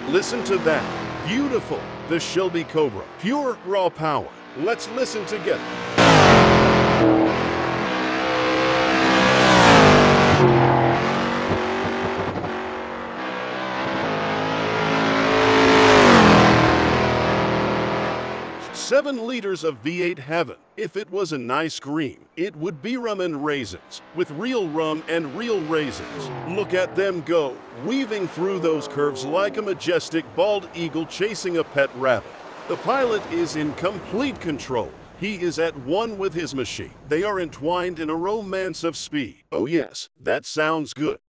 Listen to that. Beautiful. The Shelby Cobra. Pure, raw power. Let's listen together. 7 liters of V8 heaven. If it was an ice cream, it would be rum and raisins, with real rum and real raisins. Look at them go, weaving through those curves like a majestic bald eagle chasing a pet rabbit. The pilot is in complete control. He is at one with his machine. They are entwined in a romance of speed. Oh yes, that sounds good.